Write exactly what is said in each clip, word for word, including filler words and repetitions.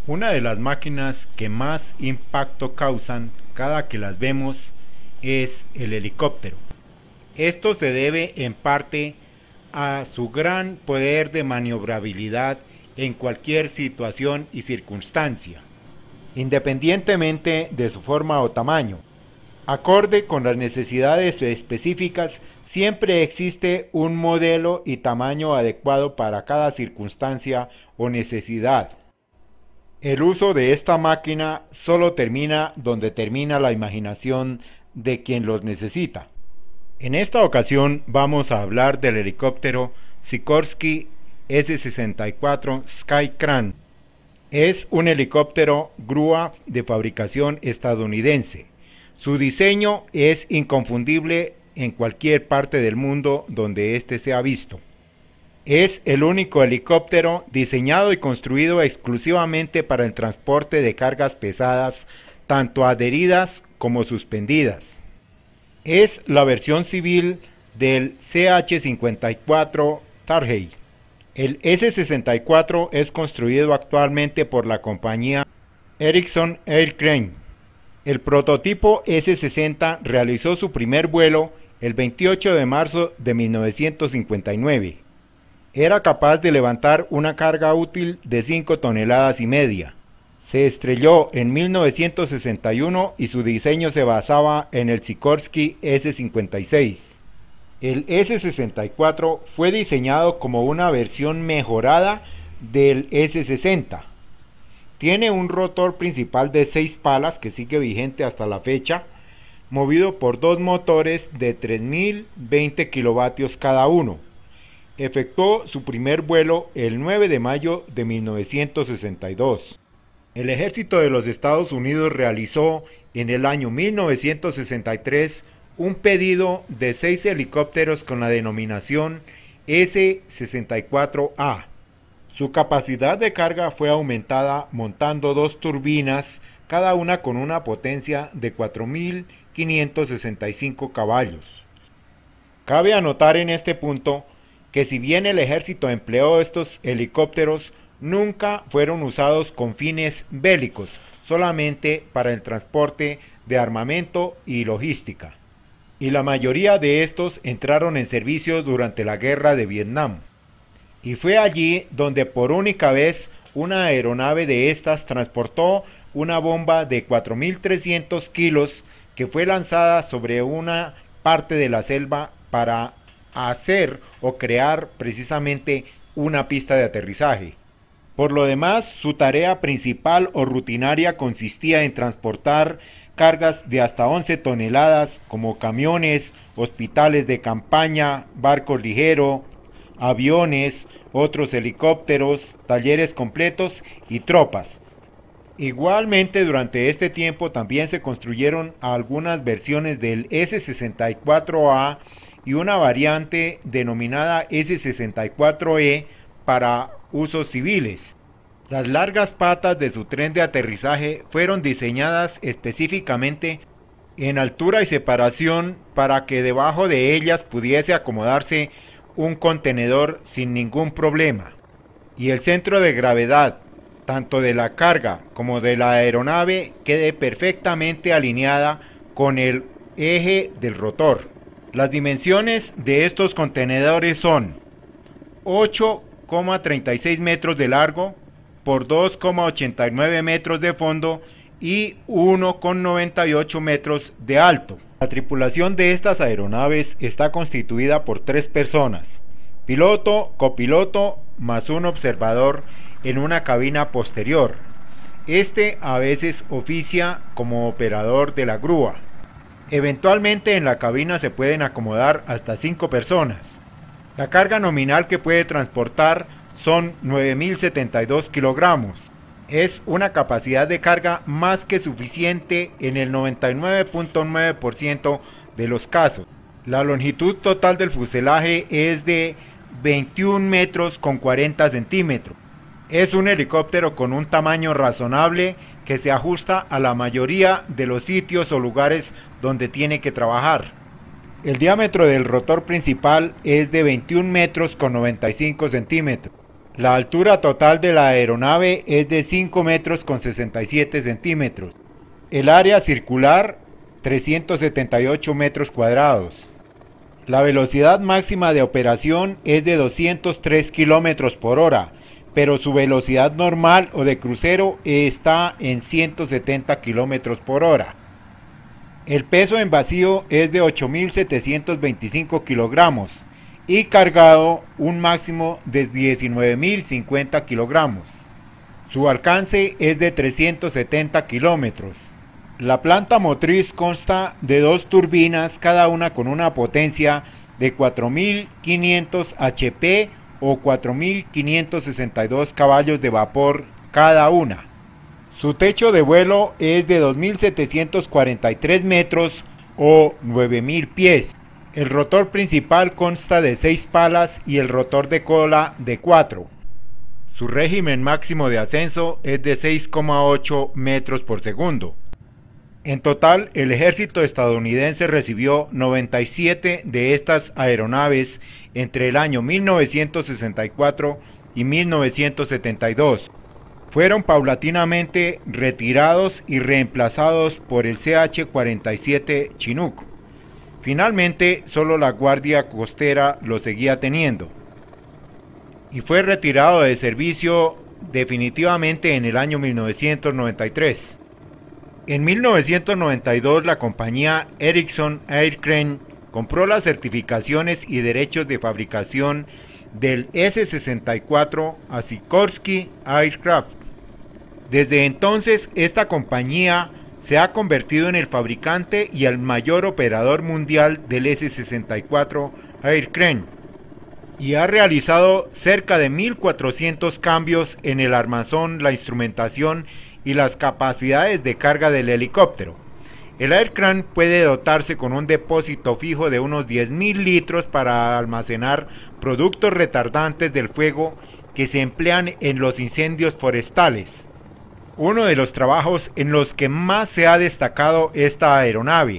Una de las máquinas que más impacto causan cada que las vemos es el helicóptero. Esto se debe en parte a su gran poder de maniobrabilidad en cualquier situación y circunstancia, independientemente de su forma o tamaño. Acorde con las necesidades específicas, siempre existe un modelo y tamaño adecuado para cada circunstancia o necesidad. El uso de esta máquina solo termina donde termina la imaginación de quien los necesita. En esta ocasión vamos a hablar del helicóptero Sikorsky ese sesenta y cuatro Sky Crane. Es un helicóptero grúa de fabricación estadounidense. Su diseño es inconfundible en cualquier parte del mundo donde éste se ha visto. Es el único helicóptero diseñado y construido exclusivamente para el transporte de cargas pesadas, tanto adheridas como suspendidas. Es la versión civil del C H cincuenta y cuatro Targhee. El ese sesenta y cuatro es construido actualmente por la compañía Ericsson Air Crane. El prototipo ese sesenta realizó su primer vuelo el veintiocho de marzo de mil novecientos cincuenta y nueve. Era capaz de levantar una carga útil de cinco toneladas y media. Se estrelló en mil novecientos sesenta y uno y su diseño se basaba en el Sikorsky ese cincuenta y seis. El ese sesenta y cuatro fue diseñado como una versión mejorada del ese sesenta. Tiene un rotor principal de seis palas que sigue vigente hasta la fecha, movido por dos motores de tres mil veinte kilovatios cada uno. Efectuó su primer vuelo el nueve de mayo de mil novecientos sesenta y dos. El ejército de los Estados Unidos realizó en el año mil novecientos sesenta y tres un pedido de seis helicópteros con la denominación ese sesenta y cuatro A. Su capacidad de carga fue aumentada montando dos turbinas, cada una con una potencia de cuatro mil quinientos sesenta y cinco caballos. Cabe anotar en este punto que si bien el ejército empleó estos helicópteros, nunca fueron usados con fines bélicos, solamente para el transporte de armamento y logística. Y la mayoría de estos entraron en servicio durante la guerra de Vietnam. Y fue allí donde por única vez una aeronave de estas transportó una bomba de cuatro mil trescientos kilos que fue lanzada sobre una parte de la selva para hacer o crear precisamente una pista de aterrizaje. Por lo demás, su tarea principal o rutinaria consistía en transportar cargas de hasta once toneladas como camiones, hospitales de campaña, barcos ligeros, aviones, otros helicópteros, talleres completos y tropas. Igualmente durante este tiempo también se construyeron algunas versiones del ese sesenta y cuatro A y una variante denominada ese sesenta y cuatro E para usos civiles. Las largas patas de su tren de aterrizaje fueron diseñadas específicamente en altura y separación para que debajo de ellas pudiese acomodarse un contenedor sin ningún problema. Y el centro de gravedad, tanto de la carga como de la aeronave, quede perfectamente alineada con el eje del rotor. Las dimensiones de estos contenedores son ocho coma treinta y seis metros de largo por dos coma ochenta y nueve metros de fondo y uno coma noventa y ocho metros de alto. La tripulación de estas aeronaves está constituida por tres personas: piloto, copiloto, más un observador en una cabina posterior. Este a veces oficia como operador de la grúa. Eventualmente en la cabina se pueden acomodar hasta cinco personas. La carga nominal que puede transportar son nueve mil setenta y dos kilogramos. Es una capacidad de carga más que suficiente en el noventa y nueve punto nueve por ciento de los casos. La longitud total del fuselaje es de veintiún metros con cuarenta centímetros. Es un helicóptero con un tamaño razonable que se ajusta a la mayoría de los sitios o lugares donde tiene que trabajar. El diámetro del rotor principal es de veintiún metros con noventa y cinco centímetros. La altura total de la aeronave es de cinco metros con sesenta y siete centímetros. El área circular trescientos setenta y ocho metros cuadrados. La velocidad máxima de operación es de doscientos tres kilómetros por hora, pero su velocidad normal o de crucero está en ciento setenta kilómetros por hora. El peso en vacío es de ocho mil setecientos veinticinco kilogramos y cargado un máximo de diecinueve mil cincuenta kilogramos. Su alcance es de trescientos setenta kilómetros. La planta motriz consta de dos turbinas, cada una con una potencia de cuatro mil quinientos H P o cuatro mil quinientos sesenta y dos caballos de vapor cada una. Su techo de vuelo es de dos mil setecientos cuarenta y tres metros o nueve mil pies. El rotor principal consta de seis palas y el rotor de cola de cuatro. Su régimen máximo de ascenso es de seis coma ocho metros por segundo. En total, el ejército estadounidense recibió noventa y siete de estas aeronaves entre el año mil novecientos sesenta y cuatro y mil novecientos setenta y dos. Fueron paulatinamente retirados y reemplazados por el C H cuarenta y siete Chinook. Finalmente, solo la Guardia Costera lo seguía teniendo, y fue retirado de servicio definitivamente en el año mil novecientos noventa y tres. En mil novecientos noventa y dos, la compañía Ericsson Aircraft compró las certificaciones y derechos de fabricación del ese sesenta y cuatro a Sikorsky Aircraft. Desde entonces, esta compañía se ha convertido en el fabricante y el mayor operador mundial del ese sesenta y cuatro Aircraft y ha realizado cerca de mil cuatrocientos cambios en el armazón, la instrumentación y las capacidades de carga del helicóptero. El Aircraft puede dotarse con un depósito fijo de unos diez mil litros para almacenar productos retardantes del fuego que se emplean en los incendios forestales. Uno de los trabajos en los que más se ha destacado esta aeronave.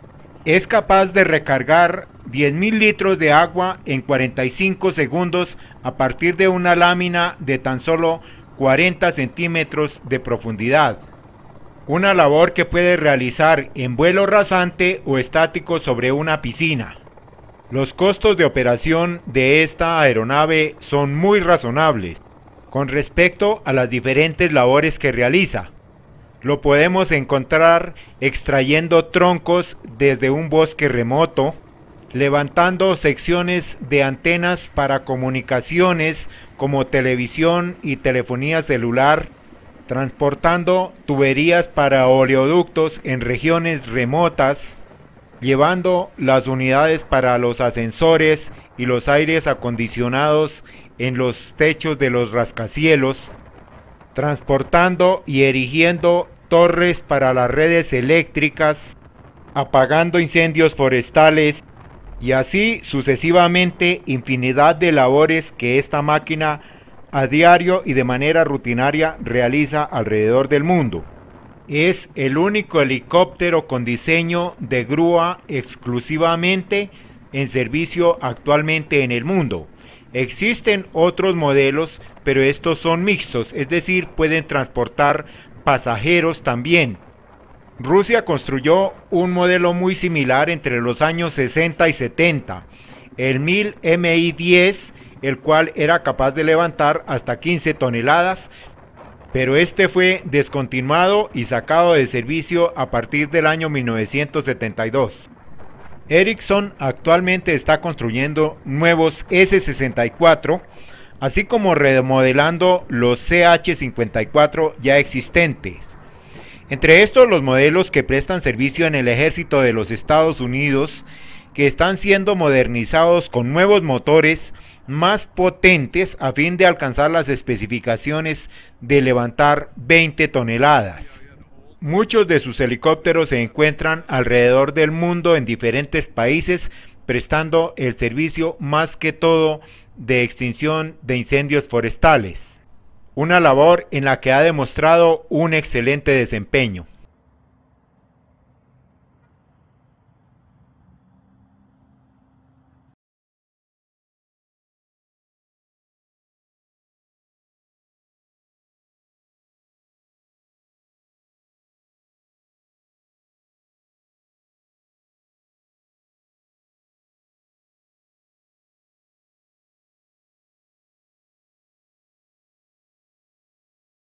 Es capaz de recargar diez mil litros de agua en cuarenta y cinco segundos a partir de una lámina de tan solo cuarenta centímetros de profundidad. Una labor que puede realizar en vuelo rasante o estático sobre una piscina. Los costos de operación de esta aeronave son muy razonables con respecto a las diferentes labores que realiza. Lo podemos encontrar extrayendo troncos desde un bosque remoto, levantando secciones de antenas para comunicaciones como televisión y telefonía celular, transportando tuberías para oleoductos en regiones remotas, llevando las unidades para los ascensores y los aires acondicionados en los techos de los rascacielos, transportando y erigiendo torres para las redes eléctricas, apagando incendios forestales y así sucesivamente infinidad de labores que esta máquina a diario y de manera rutinaria realiza alrededor del mundo. Es el único helicóptero con diseño de grúa exclusivamente en servicio actualmente en el mundo. Existen otros modelos, pero estos son mixtos, es decir, pueden transportar pasajeros también. Rusia construyó un modelo muy similar entre los años sesenta y setenta, el mil M I diez, el cual era capaz de levantar hasta quince toneladas, pero este fue descontinuado y sacado de servicio a partir del año mil novecientos setenta y dos. Ericsson actualmente está construyendo nuevos ese sesenta y cuatro, así como remodelando los C H cincuenta y cuatro ya existentes. Entre estos, los modelos que prestan servicio en el ejército de los Estados Unidos, que están siendo modernizados con nuevos motores más potentes a fin de alcanzar las especificaciones de levantar veinte toneladas. Muchos de sus helicópteros se encuentran alrededor del mundo en diferentes países, prestando el servicio más que todo de extinción de incendios forestales, una labor en la que ha demostrado un excelente desempeño.